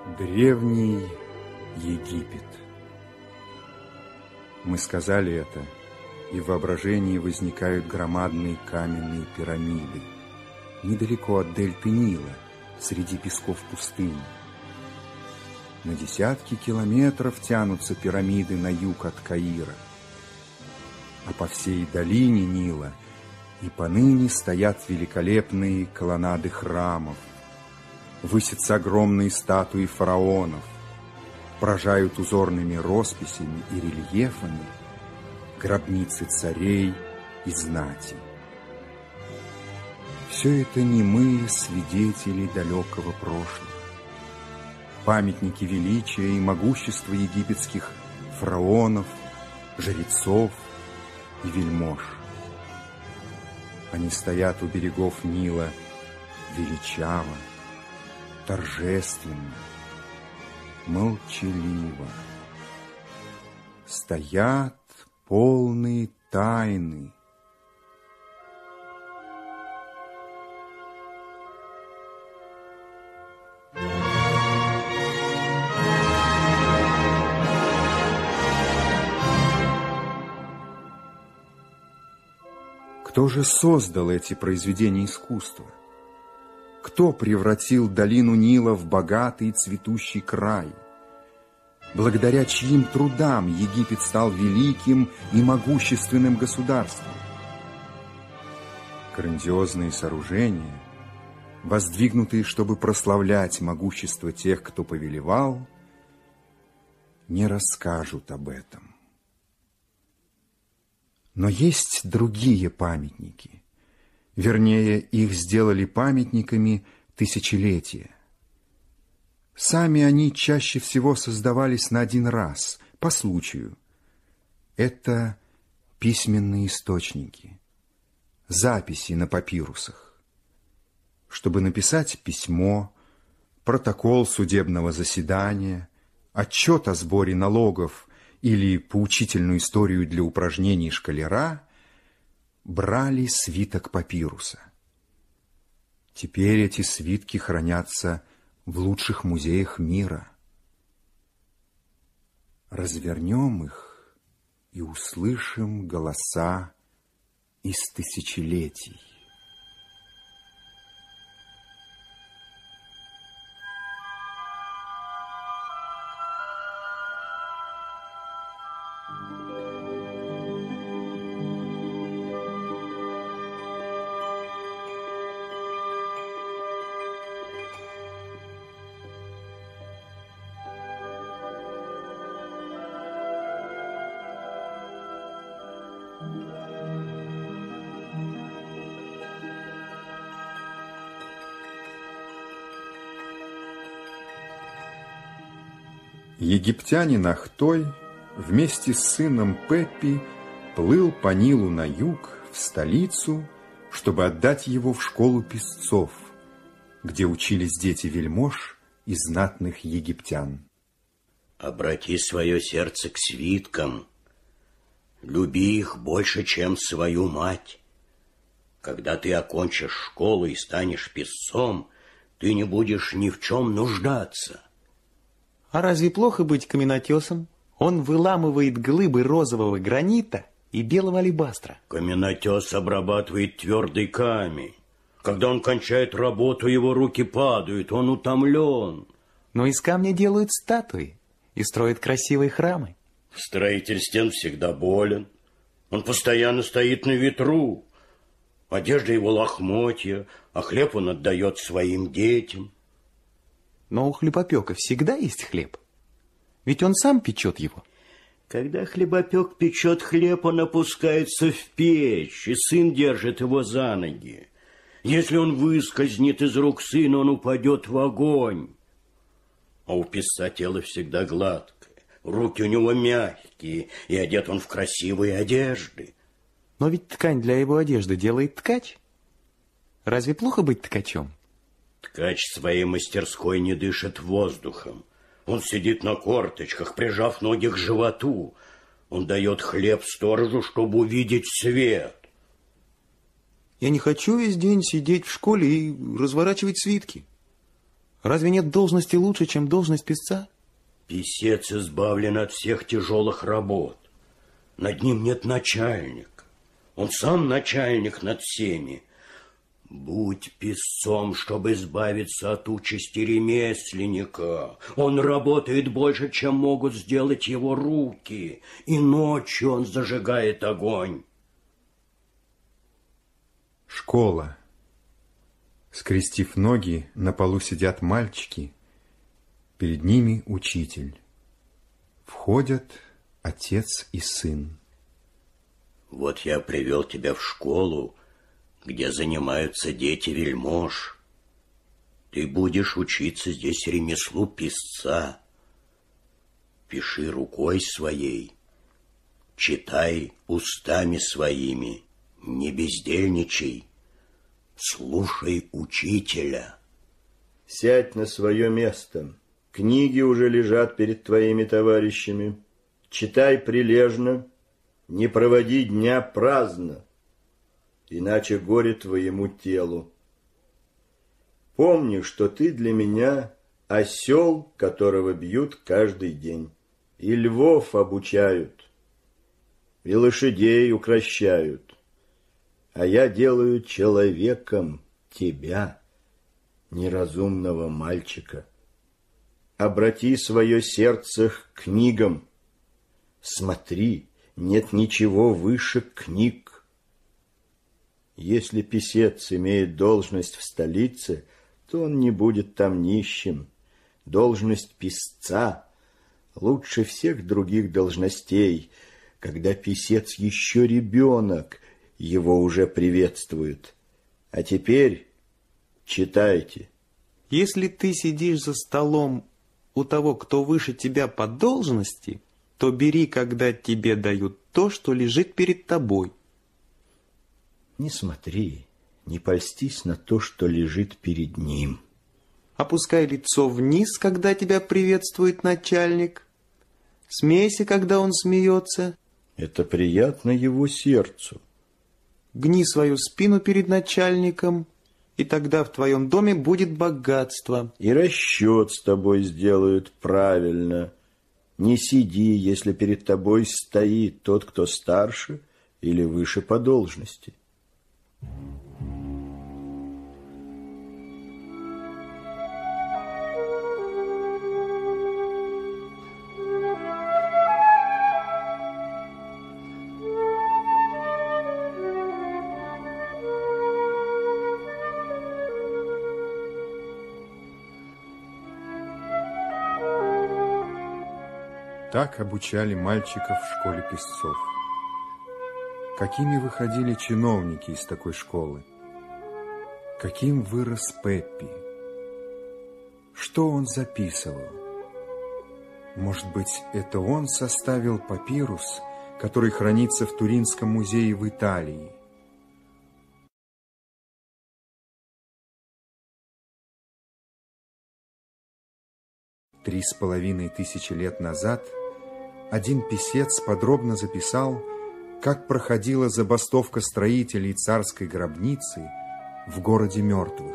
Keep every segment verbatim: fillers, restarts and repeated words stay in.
Древний Египет. Мы сказали это, и в воображении возникают громадные каменные пирамиды, недалеко от дельты Нила, среди песков пустыни. На десятки километров тянутся пирамиды на юг от Каира, а по всей долине Нила и поныне стоят великолепные колоннады храмов, высятся огромные статуи фараонов, поражают узорными росписями и рельефами гробницы царей и знати. Все это немые свидетели далекого прошлого, памятники величия и могущества египетских фараонов, жрецов и вельмож. Они стоят у берегов Нила величаво, торжественно, молчаливо. Стоят полные тайны. Кто же создал эти произведения искусства? Кто превратил долину Нила в богатый и цветущий край? Благодаря чьим трудам Египет стал великим и могущественным государством? Грандиозные сооружения, воздвигнутые, чтобы прославлять могущество тех, кто повелевал, не расскажут об этом. Но есть другие памятники. Вернее, их сделали памятниками тысячелетия. Сами они чаще всего создавались на один раз, по случаю. Это письменные источники, записи на папирусах. Чтобы написать письмо, протокол судебного заседания, отчет о сборе налогов или поучительную историю для упражнений школяра, брали свиток папируса. Теперь эти свитки хранятся в лучших музеях мира. Развернем их и услышим голоса из тысячелетий. Египтянин Ахтой вместе с сыном Пеппи плыл по Нилу на юг, в столицу, чтобы отдать его в школу песцов, где учились дети вельмож и знатных египтян. Обрати свое сердце к свиткам, люби их больше, чем свою мать. Когда ты окончишь школу и станешь песцом, ты не будешь ни в чем нуждаться. А разве плохо быть каменотесом? Он выламывает глыбы розового гранита и белого алебастра. Каменотес обрабатывает твердый камень. Когда он кончает работу, его руки падают, он утомлен. Но из камня делают статуи и строят красивые храмы. Строитель стен всегда болен. Он постоянно стоит на ветру. Одежда его лохмотья, а хлеб он отдает своим детям. Но у хлебопека всегда есть хлеб. Ведь он сам печет его. Когда хлебопек печет хлеб, он опускается в печь, и сын держит его за ноги. Если он выскользнет из рук сына, он упадет в огонь. А у песца тело всегда гладкое, руки у него мягкие, и одет он в красивые одежды. Но ведь ткань для его одежды делает ткач. Разве плохо быть ткачом? Ткач своей мастерской не дышит воздухом. Он сидит на корточках, прижав ноги к животу. Он дает хлеб сторожу, чтобы увидеть свет. Я не хочу весь день сидеть в школе и разворачивать свитки. Разве нет должности лучше, чем должность писца? Писец избавлен от всех тяжелых работ. Над ним нет начальника. Он сам начальник над всеми. Будь писцом, чтобы избавиться от участи ремесленника. Он работает больше, чем могут сделать его руки, и ночью он зажигает огонь. Школа. Скрестив ноги, на полу сидят мальчики. Перед ними учитель. Входят отец и сын. Вот я привел тебя в школу, где занимаются дети вельмож. Ты будешь учиться здесь ремеслу писца. Пиши рукой своей, читай устами своими, не бездельничай, слушай учителя. Сядь на свое место. Книги уже лежат перед твоими товарищами. Читай прилежно, не проводи дня праздно, иначе горе твоему телу. Помни, что ты для меня осел, которого бьют каждый день, и львов обучают, и лошадей укрощают, а я делаю человеком тебя, неразумного мальчика. Обрати свое сердце к книгам. Смотри, нет ничего выше книг. Если писец имеет должность в столице, то он не будет там нищим. Должность писца лучше всех других должностей. Когда писец еще ребенок, его уже приветствуют. А теперь читайте. Если ты сидишь за столом у того, кто выше тебя по должности, то бери, когда тебе дают то, что лежит перед тобой. Не смотри, не польстись на то, что лежит перед ним. Опускай лицо вниз, когда тебя приветствует начальник. Смейся, когда он смеется. Это приятно его сердцу. Гни свою спину перед начальником, и тогда в твоем доме будет богатство. И расчет с тобой сделают правильно. Не сиди, если перед тобой стоит тот, кто старше или выше по должности. Так обучали мальчиков в школе писцов. Какими выходили чиновники из такой школы? Каким вырос Пеппи? Что он записывал? Может быть, это он составил папирус, который хранится в Туринском музее в Италии? Три с половиной тысячи лет назад один писец подробно записал, как проходила забастовка строителей царской гробницы в городе мертвых.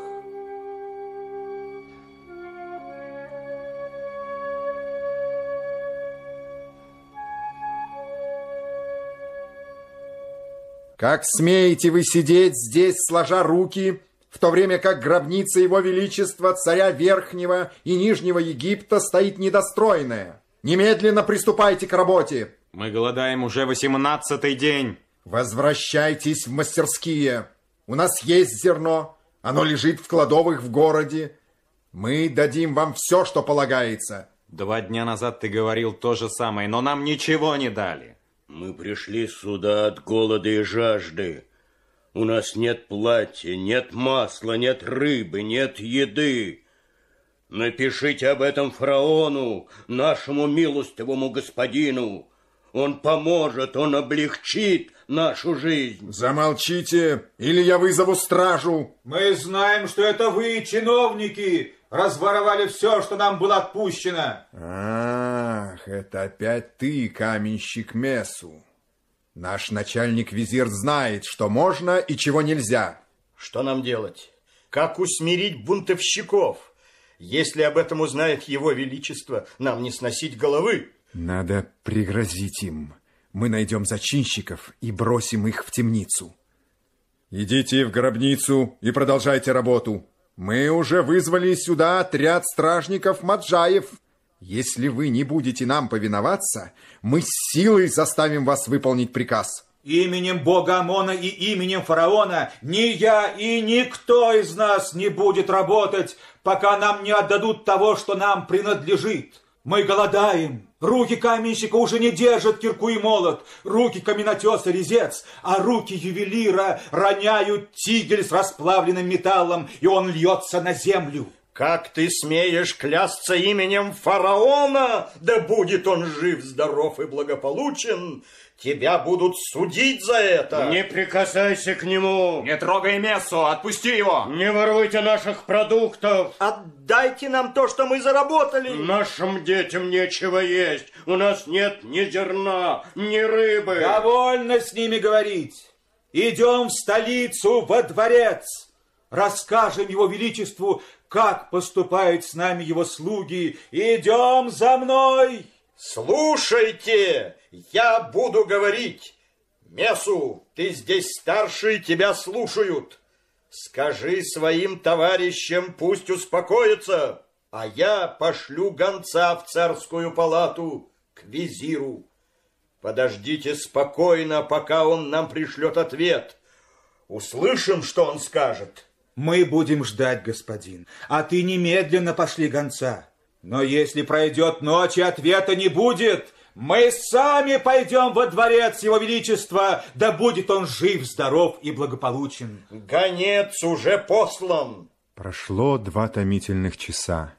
«Как смеете вы сидеть здесь, сложа руки, в то время как гробница Его Величества, царя Верхнего и Нижнего Египта, стоит недостроенная? Немедленно приступайте к работе!» Мы голодаем уже восемнадцатый день. Возвращайтесь в мастерские. У нас есть зерно, оно лежит в кладовых в городе. Мы дадим вам все, что полагается. Два дня назад ты говорил то же самое, но нам ничего не дали. Мы пришли сюда от голода и жажды. У нас нет платья, нет масла, нет рыбы, нет еды. Напишите об этом фараону, нашему милостивому господину. Он поможет, он облегчит нашу жизнь. Замолчите, или я вызову стражу. Мы знаем, что это вы, чиновники, разворовали все, что нам было отпущено. Ах, это опять ты, каменщик Мессу. Наш начальник-визир знает, что можно и чего нельзя. Что нам делать? Как усмирить бунтовщиков? Если об этом узнает его величество, нам не сносить головы. Надо пригрозить им. Мы найдем зачинщиков и бросим их в темницу. Идите в гробницу и продолжайте работу. Мы уже вызвали сюда отряд стражников Маджаев. Если вы не будете нам повиноваться, мы с силой заставим вас выполнить приказ. Именем бога Амона и именем фараона ни я и никто из нас не будет работать, пока нам не отдадут того, что нам принадлежит. Мы голодаем. Руки каменщика уже не держат кирку и молот, руки каменотеса резец, а руки ювелира роняют тигель с расплавленным металлом, и он льется на землю. Как ты смеешь клясться именем фараона? Да будет он жив, здоров и благополучен. Тебя будут судить за это. Не прикасайся к нему. Не трогай Мессу, отпусти его. Не воруйте наших продуктов. Отдайте нам то, что мы заработали. Нашим детям нечего есть. У нас нет ни зерна, ни рыбы. Довольно с ними говорить. Идем в столицу, во дворец. Расскажем его величеству, как поступают с нами его слуги. Идем за мной. Слушайте, я буду говорить. Мессу, ты здесь старший, тебя слушают. Скажи своим товарищам, пусть успокоятся, а я пошлю гонца в царскую палату к визиру. Подождите спокойно, пока он нам пришлет ответ. Услышим, что он скажет. Мы будем ждать, господин, а ты немедленно пошли гонца. Но если пройдет ночь и ответа не будет, мы сами пойдем во дворец его величества, да будет он жив, здоров и благополучен. Гонец уже послан. Прошло два томительных часа.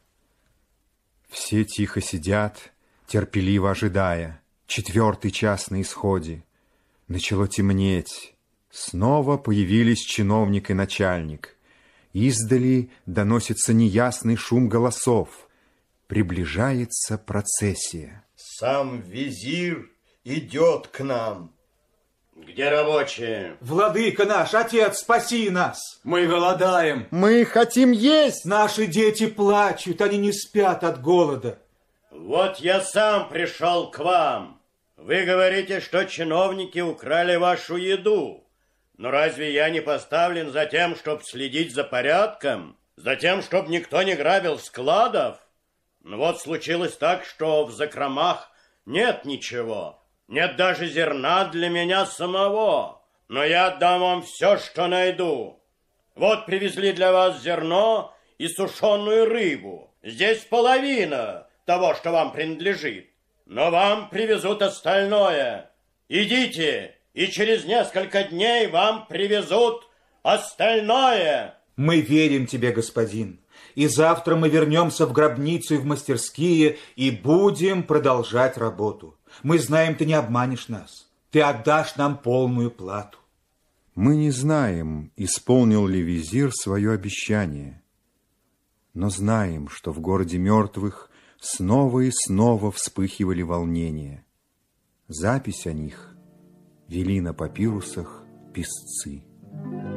Все тихо сидят, терпеливо ожидая. Четвертый час на исходе. Начало темнеть. Снова появились чиновник и начальник. Издали доносится неясный шум голосов. Приближается процессия. Сам визирь идет к нам. Где рабочие? Владыка наш, отец, спаси нас. Мы голодаем. Мы хотим есть. Наши дети плачут, они не спят от голода. Вот я сам пришел к вам. Вы говорите, что чиновники украли вашу еду. Но разве я не поставлен за тем, чтобы следить за порядком? За тем, чтобы никто не грабил складов? Ну вот случилось так, что в закромах нет ничего. Нет даже зерна для меня самого. Но я отдам вам все, что найду. Вот привезли для вас зерно и сушеную рыбу. Здесь половина того, что вам принадлежит. Но вам привезут остальное. Идите, и через несколько дней вам привезут остальное. Мы верим тебе, господин. И завтра мы вернемся в гробницу и в мастерские и будем продолжать работу. Мы знаем, ты не обманешь нас. Ты отдашь нам полную плату. Мы не знаем, исполнил ли визирь свое обещание, но знаем, что в городе мертвых снова и снова вспыхивали волнения. Запись о них вели на папирусах писцы.